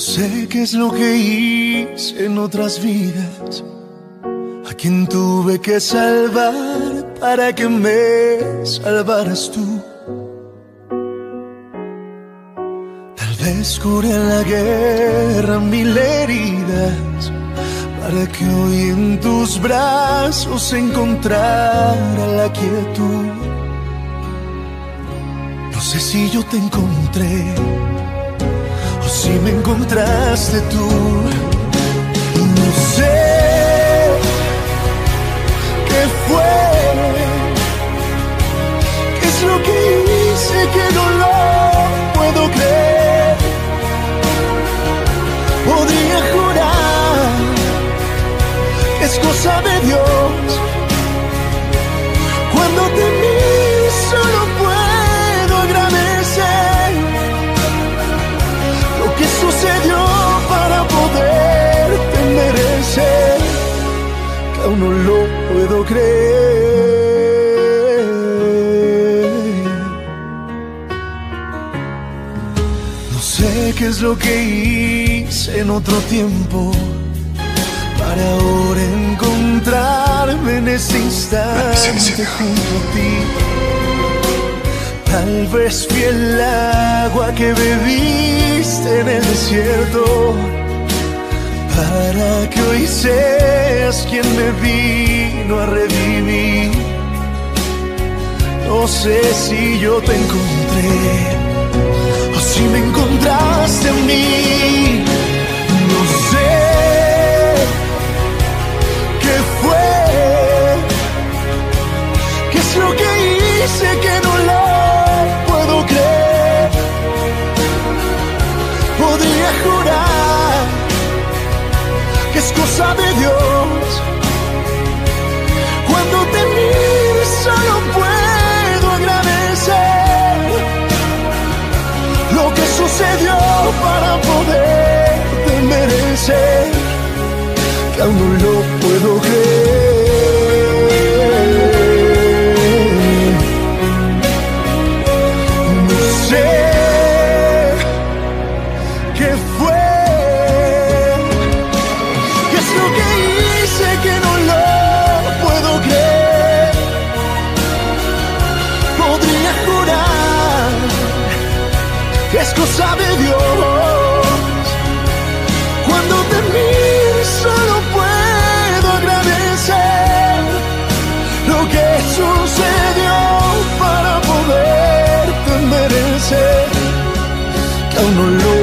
sé qué es lo que hice en otras vidas, a quien tuve que salvar para que me salvaras tú. Tal vez curé en la guerra mil heridas, para que hoy en tus brazos encontrara la quietud. No sé si yo te encontré o si me encontraste tú. No sé qué fue, qué es lo que hice que no lo puedo creer. Podría jurar que es cosa de Dios. Cuando te miro solo puedo agradecer lo que sucedió para poderte merecer, que aún no lo puedo creer. No sé qué es lo que hice en otro tiempo para ahora encontrarme en ese instante junto a ti. Tal vez fui el agua que bebiste en el desierto, para que hoy seas quien me vino a revivir. No sé si yo te encontré o si me encontraste en mí. No sé qué fue, qué es lo que hice que no lo puedo creer. Podría jurar que es cosa de Dios. Cuando te miro solo puedo agradecer lo que sucedió para poderte merecer, que aún no lo puedo creer. No sé qué fue, qué es lo que hice que no lo puedo creer. Podría jurar que es cosa de Dios. Cuando te miro solo puedo agradecer lo que sucedió para poderte merecer, que aún no lo